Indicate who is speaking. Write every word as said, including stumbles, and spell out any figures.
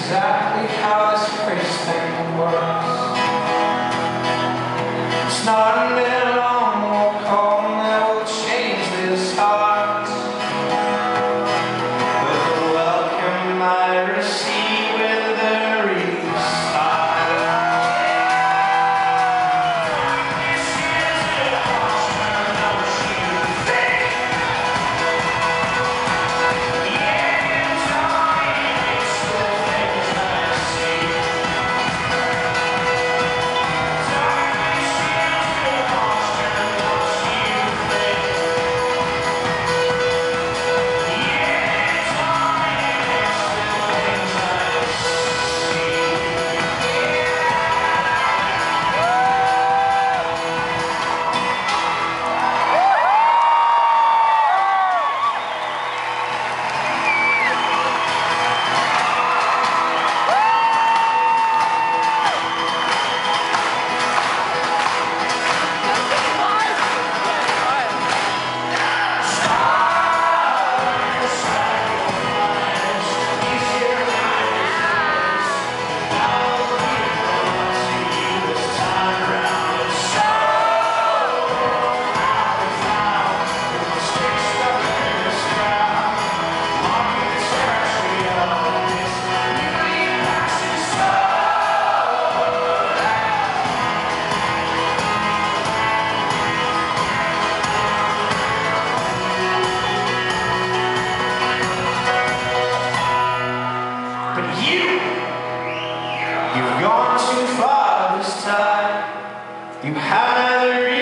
Speaker 1: exactly how this grace thing works. It's not a minute long walk home that will change this heart, but the welcome I receive with a restart. You've gone too far this time. You have neither